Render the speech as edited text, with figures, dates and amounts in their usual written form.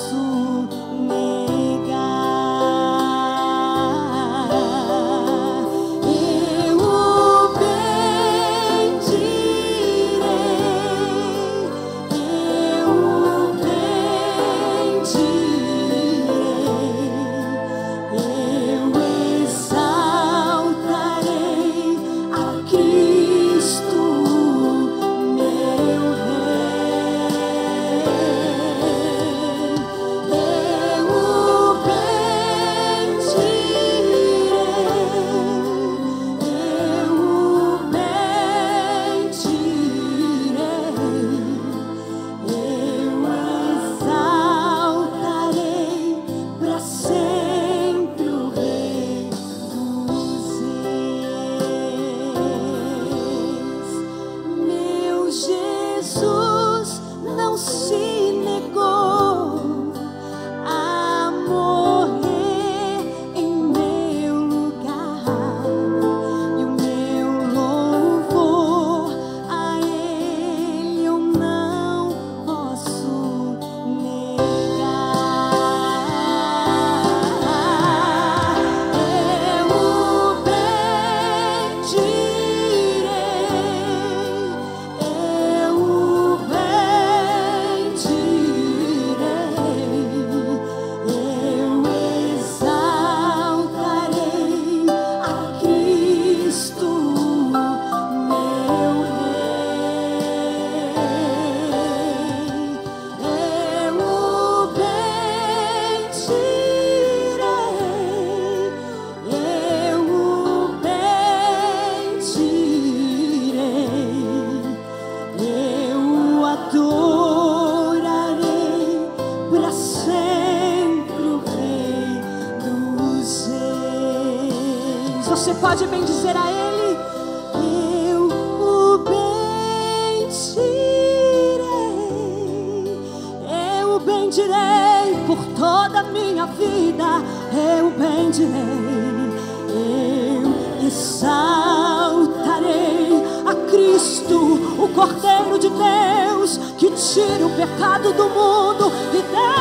posso negar. Eu o bendirei, eu o bendirei, eu exaltarei a Cristo, meu Rei. Eu o bendirei, eu o bendirei, eu exaltarei para sempre o Rei dos Reis. Meu Jesus não se negou a morrer em meu lugar, e o meu louvor a Ele eu não posso negar. Eu o bendirei, eu o bendirei, eu exaltarei a Cristo, meu Rei. Eu o bendirei, eu o bendirei, eu o adorarei para sempre o Rei dos Reis. Você pode bendizer a Ele? Eu o bendirei por toda a minha vida, eu o bendirei, eu exaltarei a Cristo, o Cordeiro de Deus, que tira o pecado do mundo e dá